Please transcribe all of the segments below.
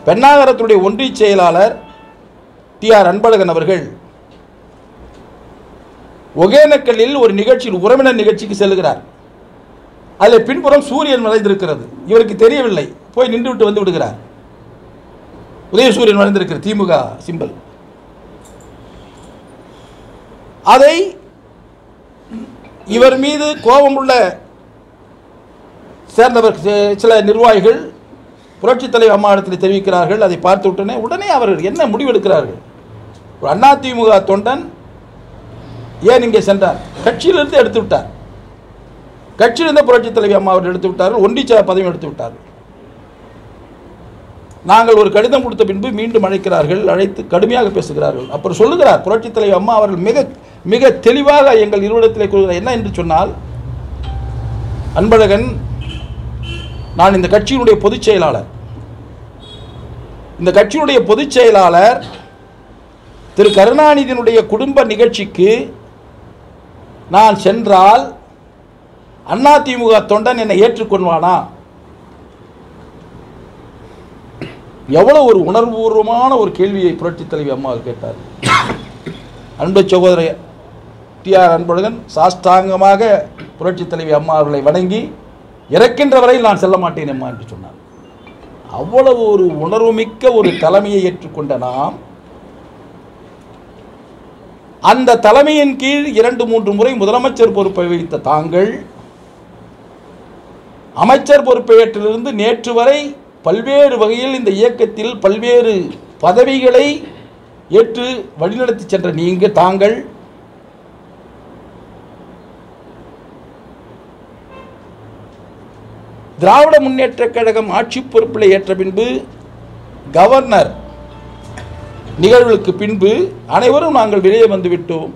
பென்னாகரத்துடைய ஒன்றிய செயலாளர் டி.ஆர். அன்பழகன் அவர்கள் ஒகேனக்கல்லில் ஒரு நிகழ்ச்சியில் உறவினர் நிகழ்ச்சிக்கு செல்கிறார். அதில் பின்புறம் சூரியன் மறைந்திருக்கிறது. இவருக்கு தெரியவில்லை. போய் நின்று விட்டு வந்து விடுகிறார். உதயசூரியன் மறைந்திருக்கிறது, திமுக சிம்பல். அதை இவர் மீது கோபமுள்ள சேர்ந்தவர் சில நிர்வாகிகள் புரட்சித் தலைவர் அம்மாவிடத்தில் தெரிவிக்கிறார்கள். அதை பார்த்து உடனே அவர்கள் என்ன முடிவெடுக்கிறார்கள்? ஒரு அதிமுக தொண்டன் ஏன் இங்கே சென்றார்? கட்சியிலிருந்து எடுத்து விட்டார். கட்சியிலிருந்த புரட்சித் தலைவர் அம்மா அவர்கள் எடுத்து விட்டார்கள். ஒன்றிய பதவியும் எடுத்து விட்டார்கள். நாங்கள் ஒரு கடிதம் கொடுத்த பின்பு மீண்டும் அழைக்கிறார்கள். அழைத்து கடுமையாக பேசுகிறார்கள். அப்புறம் சொல்லுகிறார் புரட்சித் தலைவர் அம்மா அவர்கள் மிக மிக தெளிவாக எங்கள் நிறுவனத்தில் கூறுகிறார். என்ன என்று சொன்னால், அன்பழகன், நான் இந்த கட்சியினுடைய பொதுச் செயலாளர். இந்த கட்சியினுடைய பொதுச் செயலாளர் திரு கருணாநிதியினுடைய குடும்ப நிகழ்ச்சிக்கு நான் சென்றால் அதிமுக தொண்டன் என்னை ஏற்றுக்கொள்வானா? எவ்வளவு ஒரு உணர்வுபூர்வமான ஒரு கேள்வியை புரட்சித் தலைவி அம்மா கேட்டார். அன்பு சகோதரர் டி.ஆர். அன்பழகன் சாஷ்டாங்கமாக புரட்சித் தலைவி அம்மா அவர்களை வணங்கி இறக்கின்ற வரையில் நான் செல்ல மாட்டேன் அம்மா என்று சொன்னார். அவ்வளவு ஒரு உணர்வுமிக்க ஒரு தலைமையை ஏற்றுக்கொண்ட நாம், அந்த தலைமையின் கீழ் 2-3 முறை முதலமைச்சர் பொறுப்பை வகித்த தாங்கள், அமைச்சர் பொறுப்பை ஏற்றிலிருந்து நேற்று வரை பல்வேறு வகையில் இந்த இயக்கத்தில் பல்வேறு பதவிகளை ஏற்று வழிநடத்தி சென்ற தாங்கள் திராவிட முன்னேற்றக் கழகம் ஆட்சி பொறுப்பில் ஏற்ற பின்பு கவர்னர் நிகழ்வுக்கு பின்பு அனைவரும் நாங்கள் வெளியே வந்துவிட்டோம்.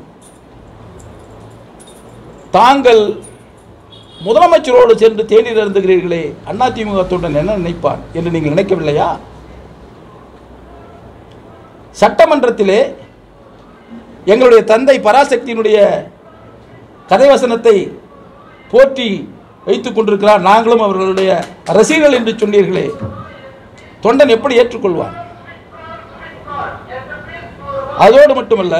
தாங்கள் முதலமைச்சரோடு சென்று தேநீர் அருந்துகிறீர்களே, அதிமுக தொண்டன் என்ன நினைப்பான் என்று நீங்கள் நினைக்கவில்லையா? சட்டமன்றத்திலே எங்களுடைய தந்தை பராசக்தியினுடைய கதைவசனத்தை போற்றி வைத்துக் கொண்டிருக்கிறார். நாங்களும் அவர்களுடைய ரசிகர்கள் என்று சொன்னீர்களே, தொண்டன் எப்படி ஏற்றுக்கொள்வான்? அதோடு மட்டுமல்ல,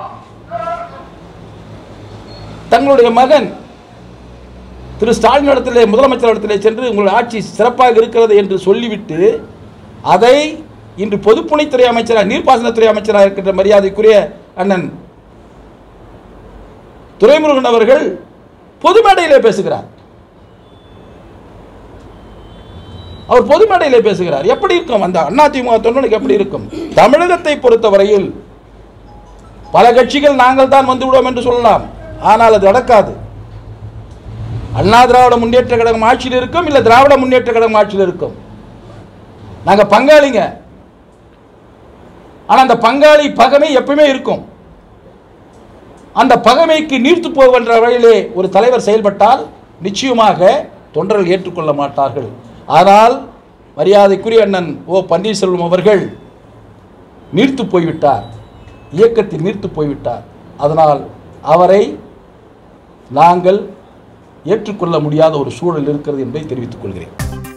தங்களுடைய மகன் திரு ஸ்டாலின் இடத்திலே, முதலமைச்சர் இடத்திலே சென்று உங்களுடைய ஆட்சி சிறப்பாக இருக்கிறது என்று சொல்லிவிட்டு, அதை இன்று பொதுப்பணித்துறை அமைச்சராக, நீர்ப்பாசனத்துறை அமைச்சராக இருக்கின்ற மரியாதைக்குரிய அண்ணன் துரைமுருகன் அவர்கள் பொது மேடையிலே பேசுகிறார். அவர் பொது மேடையிலே பேசுகிறார். எப்படி இருக்கும் அந்த அதிமுக தொண்டனுக்கு? எப்படி இருக்கும்? தமிழகத்தை பொறுத்தவரையில் பல கட்சிகள் நாங்கள் தான் வந்து விடுவோம் என்று சொல்லலாம், ஆனால் அது நடக்காது. அண்ணா திராவிட முன்னேற்ற கழகம் ஆட்சியில் இருக்கும், இல்லை திராவிட முன்னேற்ற கழகம் ஆட்சியில் இருக்கும். நாங்கள் பங்காளிங்க. ஆனால் அந்த பங்காளி பகைமை எப்பவுமே இருக்கும். அந்த பகைமைக்கு நீர்த்து போகின்ற வகையிலே ஒரு தலைவர் செயல்பட்டால் நிச்சயமாக தொண்டர்கள் ஏற்றுக்கொள்ள மாட்டார்கள். ஆனால் மரியாதைக்குரிய அண்ணன் ஓ பன்னீர்செல்வம் அவர்கள் நீர்த்து போய்விட்டார், இயக்கத்தில் நீர்த்து போய்விட்டார். அதனால் அவரை நாங்கள் ஏற்றுக்கொள்ள முடியாத ஒரு சூழல் இருக்கிறது என்பதை தெரிவித்துக் கொள்கிறேன்.